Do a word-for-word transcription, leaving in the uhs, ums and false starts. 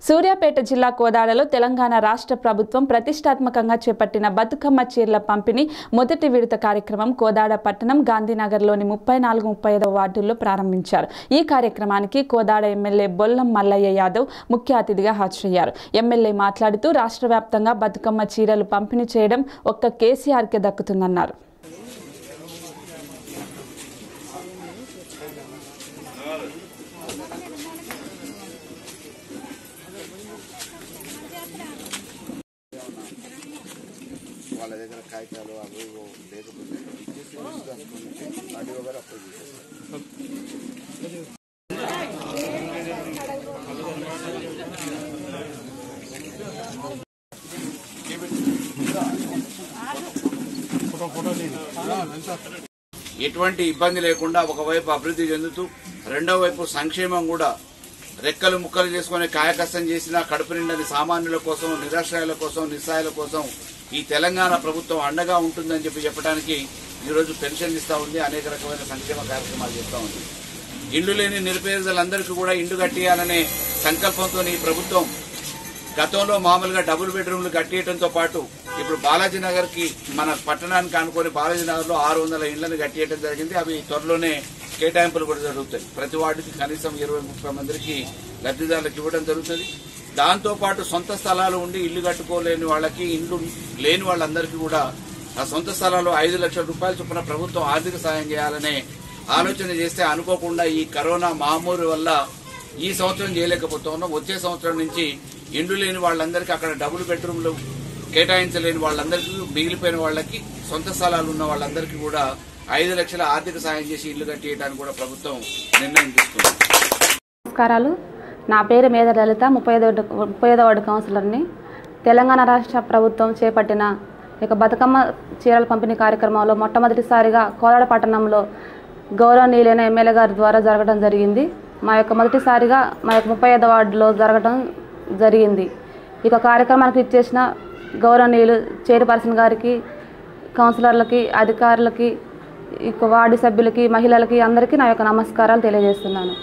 సూర్యాపేట జిల్లా కోదాడలో తెలంగాణ రాష్ట్ర ప్రభుత్వం ప్రతిష్టాత్మకంగా చేపట్టిన బతుకమ్మ చీరల పంపిణీ మొదటి విడత కార్యక్రమం కోదాడ పట్టణం గాంధీనగర్లోని ముప్పై నాలుగు ముప్పై ఐదు వార్డుల్లో ప్రారంభించారు। ఈ కార్యక్రమానికి కోదాడ ఎమ్మెల్యే బొల్లం మల్లయ్య యాదవ్ ముఖ్య అతిథిగా హాజరయ్యారు। ఎమ్మెల్యే మాట్లాడుతూ రాష్ట్ర వ్యాప్తంగా బతుకమ్మ చీరలు పంపిణీ చేయడం ఒక్క కేసీఆర్కే దక్కుతుందన్నారు। వాళ్ళ దగ్గర కాగితాలు అవి లేకపోతే ఆడియో గారు అప్లోడ్ చేసేస్తారు। ఎటువంటి ఇబ్బంది లేకుండా ఒకవైపు అభివృద్ధి చెందుతూ రెండో వైపు సంక్షేమం కూడా రెక్కలు ముక్కలు చేసుకుని కాయకష్టం చేసిన కడుపు నిండని సామాన్యుల కోసం, నిరాశ్రయాల కోసం, నిస్సాయుల కోసం ఈ తెలంగాణ ప్రభుత్వం అండగా ఉంటుందని చెప్పి చెప్పడానికి ఈరోజు పెన్షన్ ఇస్తా ఉంది, అనేక రకమైన సంక్షేమ కార్యక్రమాలు చేస్తూ ఉంది। ఇండ్లు లేని నిరుపేదలందరికీ కూడా ఇండ్లు కట్టియాలనే సంకల్పంతో ఈ ప్రభుత్వం గతంలో మామూలుగా డబుల్ బెడ్రూమ్లు కట్టియడంతో పాటు ఇప్పుడు బాలాజీ నగర్ కి మన పట్టణానికి అనుకుని బాలాజీ నగర్ లో ఆరు వందల ఇండ్లను కట్టియడం జరిగింది। అవి త్వరలోనే కేటాయింపులు కూడా జరుగుతాయి। ప్రతి వార్డుకి కనీసం ఇరవై ముప్పై మందికి లబ్ధిదారులకు ఇవ్వడం జరుగుతుంది। దాంతో పాటు సొంత స్థలాలు ఉండి ఇల్లు కట్టుకోలేని వాళ్ళకి, ఇండ్లు లేని వాళ్ళందరికీ కూడా ఆ సొంత స్థలాలు ఐదు లక్షల రూపాయల చొప్పున ప్రభుత్వం ఆర్థిక సాయం చేయాలనే ఆలోచన చేస్తే అనుకోకుండా ఈ కరోనా మహమ్మారి వల్ల ఈ సంవత్సరం చేయలేకపోతున్నాం। వచ్చే సంవత్సరం నుంచి ఇండ్లు లేని వాళ్ళందరికీ అక్కడ డబుల్ బెడ్రూమ్లు కేటాయించలేని వాళ్ళందరికీ, మిగిలిపోయిన వాళ్ళకి, సొంత స్థలాలు ఉన్న వాళ్ళందరికీ కూడా ఐదు లక్షల ఆర్థిక సాయం చేసి ఇల్లు కట్టియడానికి కూడా ప్రభుత్వం నిర్ణయం తీసుకుంది। నమస్కారాలు, నా పేరు మేధ లలిత, ముప్పై ఐదో ముప్పై ఐదో వార్డు కౌన్సిలర్ని। తెలంగాణ రాష్ట్ర ప్రభుత్వం చేపట్టిన ఇక బతుకమ్మ చీరల పంపిణీ కార్యక్రమంలో మొట్టమొదటిసారిగా కోదాడ పట్టణంలో గౌరవనీయులైన ఎమ్మెల్యే గారి ద్వారా జరగడం జరిగింది। మా యొక్క మొదటిసారిగా మా యొక్క ముప్పై ఐదో వార్డులో జరగడం జరిగింది। ఇక కార్యక్రమానికి ఇచ్చేసిన గౌరవనీయులు చైర్పర్సన్ గారికి, కౌన్సిలర్లకి, అధికారులకి, ఇక వార్డు సభ్యులకి, మహిళలకి అందరికీ నా యొక్క నమస్కారాలు తెలియజేస్తున్నాను।